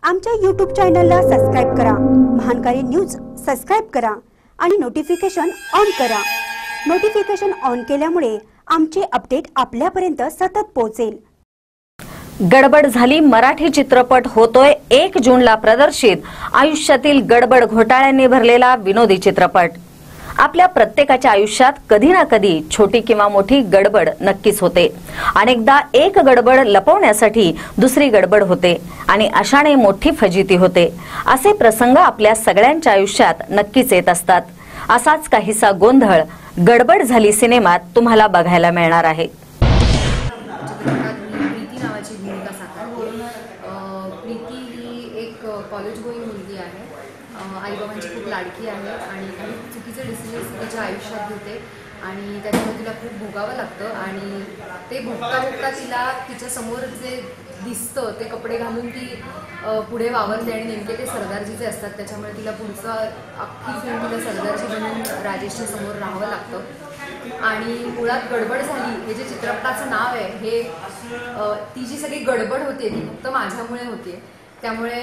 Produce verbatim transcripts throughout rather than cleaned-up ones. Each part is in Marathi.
आमच्या यूट्यूब चॅनलला सबस्क्राइब करा, महानकारी न्यूज सबस्क्राइब करा आणि नोटिफिकेशन ऑन करा। नोटिफिकेशन ऑन केल्यामुळे आमचे अपडेट आपल्यापर्यंत सतत पोहोचेल। गडबड झाली मराठी चित्रपट होतोय एक जूनला प्रदर्शित। आयुष्यातील गडबड घोटाळ्यांनी भरलेला विनोदी चित्रपट। आपल्या प्रत्येकाच्या आयुष्यात कधी ना कधी छोटी किंवा मोठी गडबड नक्कीच होते। अनेकदा एक गडबड लपवण्यासाठी दुसरी गडबड होते आणि अशाने मोठी फजिती होते। असे प्रसंग आपल्या सगळ्यांच्या आयुष्यात नक्कीच येत असतात। असाच काहीसा गोंधळ गडबड झाली सिनेमात तुम्हाला बघायला मिळणार आहे। प्रीती ही एक कॉलेज गोईंग मुलगी आहे, आईबाबांची खूप लाडकी आहे आणि काही चुकीचे डिसिजन्स तिच्या आयुष्यात घेते आणि त्याच्यामुळे तिला खूप भोगावं लागतं आणि ते भोगता भोगता तिला तिच्यासमोर जे दिसतं ते कपडे घालून ती पुढे वावरते आणि नेमके ते सरदारजीचे असतात। त्याच्यामुळे तिला पुढचं अख्खी फिल्म तिला सरदारजी बनून राजेशच्या समोर राहावं लागतं आणि मुळात गडबड झाली हे जे चित्रपटाचं नाव आहे हे ती जी सगळी गडबड होते ती फक्त माझ्यामुळे होते। त्यामुळे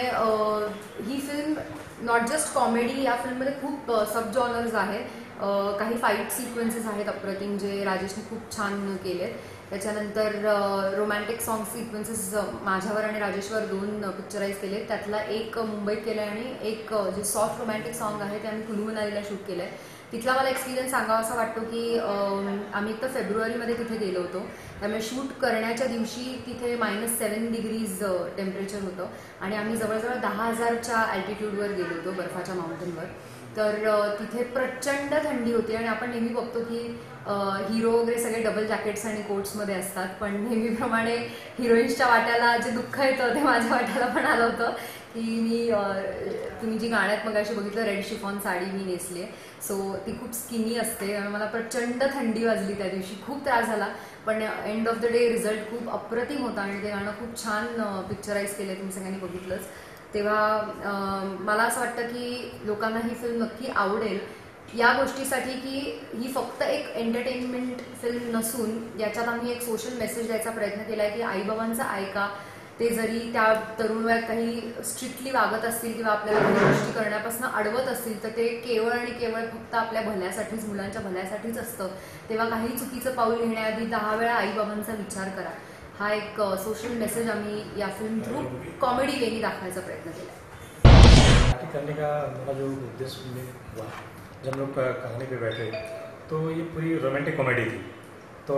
ही फिल्म नॉट जस्ट कॉमेडी, या फिल्ममध्ये खूप सब जॉनर्स आहेत। काही फाईट सिक्वेन्सेस आहेत अप्रतिम जे राजेशने खूप छान केलेत। त्याच्यानंतर रोमॅन्टिक सॉन्ग सिक्वेन्सेस माझ्यावर आणि राजेशवर दोन पिक्चराईज केलेत। त्यातला एक मुंबईत केला आहे आणि एक जे सॉफ्ट रोमॅन्टिक सॉन्ग आहे ते आम्ही कुलू मनालीला शूट केलं आहे। तिथला मला एक्सपिरियन्स सांगावा असा वाटतो की आम्ही एक तर फेब्रुवारीमध्ये तिथे गेलो होतो, त्यामुळे शूट करण्याच्या दिवशी तिथे मायनस सेवन डिग्रीज टेम्परेचर होतं आणि आम्ही जवळजवळ दहा हजारच्या अल्टिट्यूडवर गेलो होतो बर्फाच्या माउंटेनवर। तर तिथे प्रचंड थंडी होती आणि आपण नेहमी बघतो की हिरो वगैरे सगळे डबल जॅकेट्स आणि कोट्समध्ये असतात, पण नेहमीप्रमाणे हिरोईन्सच्या वाट्याला जे दुःख येतं ते माझ्या वाट्याला पण आलं होतं की मी तुम्ही जी गाण्यात मगाशी बघितलं रेड शिफॉन साडी मी नेसली आहे, सो ती खूप स्किनी असते आणि मला प्रचंड थंडी वाजली त्या दिवशी, खूप त्रास झाला। पण end of the day result खूप अप्रतिम होता आणि ते गाणं खूप छान पिक्चराईज केलं, तुम्ही सगळ्यांनी बघितलंच। तेव्हा मला असं वाटतं की लोकांना ही फिल्म नक्की आवडेल या गोष्टीसाठी की ही फक्त एक एंटरटेनमेंट फिल्म नसून याच्यात आम्ही एक सोशल मेसेज द्यायचा प्रयत्न केला आहे की आईबाबांचं ऐका, ते जरी त्या तरुण वयात काही स्ट्रिक्टली वागत असतील किंवा आपल्याला काही गोष्टी करण्यापासून अडवत असतील तर ते केवळ आणि केवळ फक्त आपल्या भल्यासाठीच, मुलांच्या भल्यासाठीच असतं। तेव्हा काही चुकीचं पाऊल घेण्याआधी दहा वेळा आईबाबांचा विचार करा, हा एक सोशल मेसेज आम्ही या फिल्म थ्रू कॉमेडी वेनी दाखवायचा प्रयत्न केला। करने का मेरा जो उद्देश्य में हुआ, जब लोग कहानी पे बैठे तो ये पूरी रोमांटिक कॉमेडी थी। तो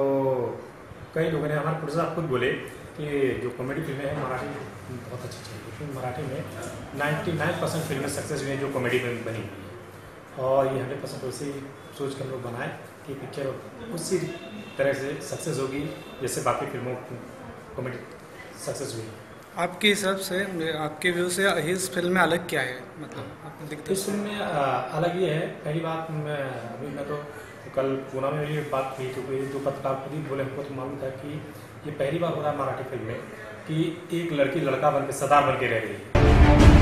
कई लोगों ने, हमारे प्रोड्यूसर आप खुद बोले कि जो कॉमेडी फिल्में हैं मराठी बहुत अच्छी चाहिए, क्योंकि मराठी में नाइन्टी नाइन परसेंट फिल्में सक्सेस हुई हैं जो कॉमेडी में बनी हुई है और ये हंड्रेड परसेंट वैसे ही सोच कर लोग बनाए कि पिक्चर उसी तरह से सक्सेस होगी जैसे बाकी फिल्मों कॉमेडी सक्सेस हुई। आपके हिसाब से, आपके व्यू से इस फिल्म में अलग क्या है, मतलब आपको दिखते? इस फिल्म में अलग ये है, पहली बात मैं अभी मैं तो कल पूना में ये बात की तो दो पत्रकार खुद ही बोले, हमको तो मालूम था कि ये पहली बार हो रहा है मराठी फिल्म में कि एक लड़की लड़का बन के सरदार बन के रह रही है।